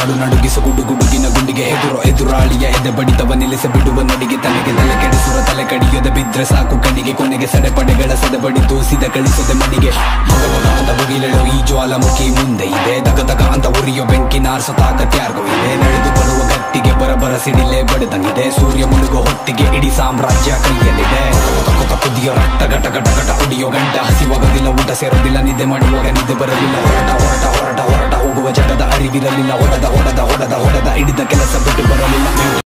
ನಾಡು ನಡುಗಿಸ ಗುಡುಗಿನ ಗುಂಡಿಗೆ ಎದುರಾಳಿಯ ಎದೆ ಬಡಿತವ ನಿಲ್ಲಿಸ ಬಿಡುವ ನಡಿಗೆ ತಲೆಗೆ ತಲೆ ಕೆಡಿಸುವ ತಲೆ ಕಡಿಯದ ಬಿದ್ರೆ ಸಾಕು ಕಣ್ಣಿಗೆ ಕೊನೆಗೆ ಸಡೆಪಡೆಗಳ ಸದಬಡಿ ದೂಸಿದ ಕಳಿಸದೆ ಮನಿಗೆ ಮಗಮಗ ಅಂತ ಮುಗಿಲೆಳು ಈ ಜ್ವಾಲಾಮುಖಿ ಮುಂದೆ ಇದೆ ದಗದಗ ಅಂತ ಉರಿಯೋ ಬೆಂಕಿ ನಾರ್ಸೋ ತಾಕತ್ಯಾರ್ಗೋ ಇದೆ ನಡೆದು ಬರುವ ಗಟ್ಟಿಗೆ ಬರಬರ ಸಿಡಿಲೆ ಬಡಿದಂಗಿದೆ ಸೂರ್ಯ ಮುಳುಗೋ ಹೊತ್ತಿಗೆ ಇಡೀ ಸಾಮ್ರಾಜ್ಯ ಕೈಯಲ್ಲಿದೆ ತಕ್ಕ ಕುದಿಯೋ ರಕ್ತ ಘಟ ಘಟ ಘಟ ಉಡಿಯೋ ಗಂಟ ಹಸಿವಾಗೋದಿಲ್ಲ ಊಟ ಸೇರೋದಿಲ್ಲ ನಿದ್ದೆ ಮಾಡುವಾಗ ನಿದ್ದೆ ಬರಲಿಲ್ಲ ಹೊರಟ ಹೋಗುವ ಜಗದ ಅರಿವಿರಲಿಲ್ಲ ಹೊಡೆದ ಹಿಡಿದ ಕೆಲಸ ಬಿಟ್ಟು ಬರಲಿಲ್ಲ